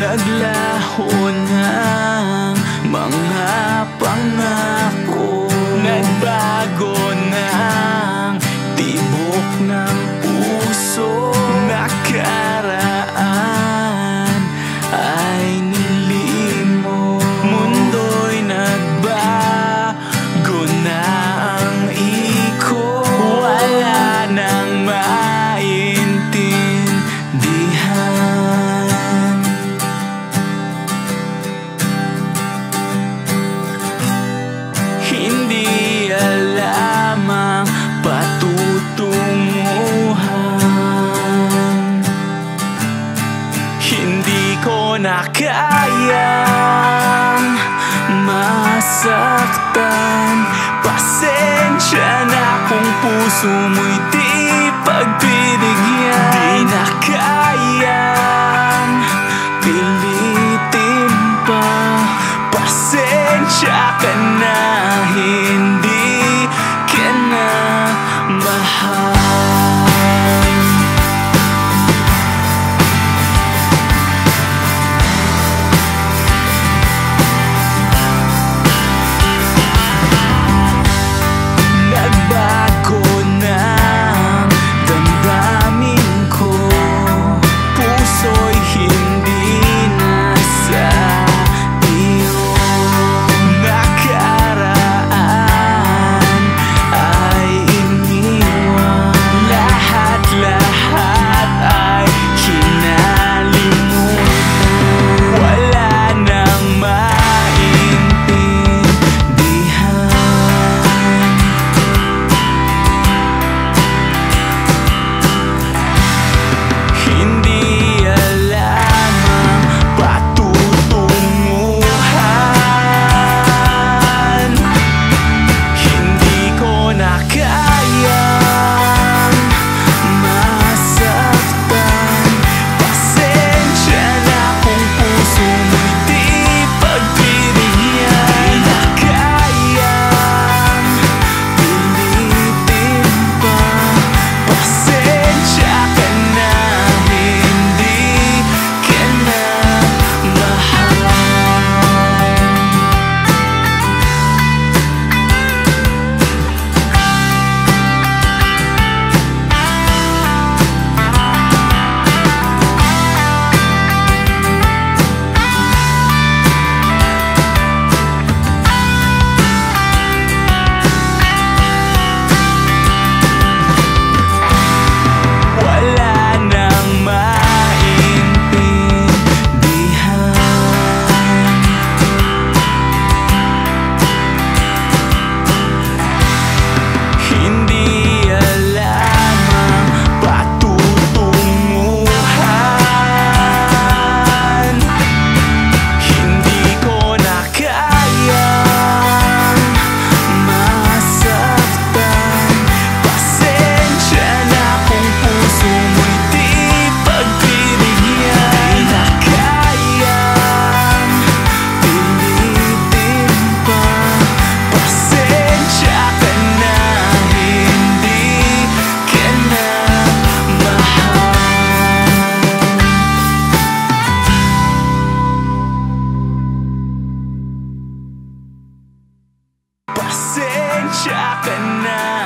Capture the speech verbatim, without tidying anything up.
Naglaho ng mga pangako, nagbago ng tibok ng puso. Nakaraan ay nilimo, mundo'y nagbago na ang iko. Wala nang maintindihan. Hindi alam ang patutunguhan. Hindi ko na kayang masaktan. Pasensya na kung puso mo'y di pagpinigyan. Di na kayang pilitin pa. Pasensya ka na, hindi ka na mahal. Nagbago ng damdamin ko, puso'y hindi na sa iyo. Nakaraan ay iniwan, lahat-lahat ay kinalimutan. Wala nang maintindihan. Hindi alam ang patutunguhan. Hindi ko na kayang masaktan. Pasensya na kung puso mo'y di pagpinigyan. Di na kayang pilitin pa. Pasensya ka na, hindi ka na mahal. Wala nang maintindihan. Hindi alam ang patutunguhan. Hindi ko na kayang masaktan. Pasensya na kung puso mo'y di pagpinigyan. Di na kayang pilitin pa. Pasensya ka na, hindi ka na mahal. Pasensya ka na.